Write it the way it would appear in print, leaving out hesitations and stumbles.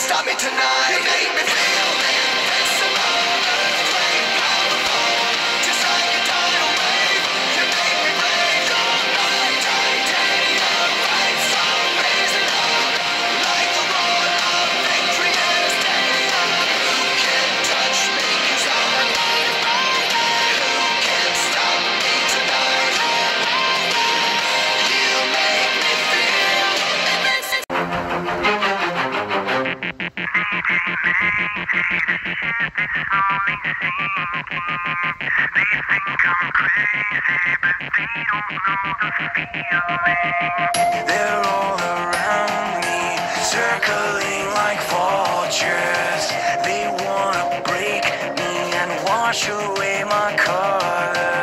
stop me tonight. You make me feel invincible, earthquake powerful, just like a tidal wave. You make me brave, you're like titanium, fight so reasonable, like the roar of victory in a stadium. Who can touch me 'cause I'm made of fire? Who can stop me tonight? You make me feel invincible. They're all around me, circling like vultures. They wanna break me and wash away my colors.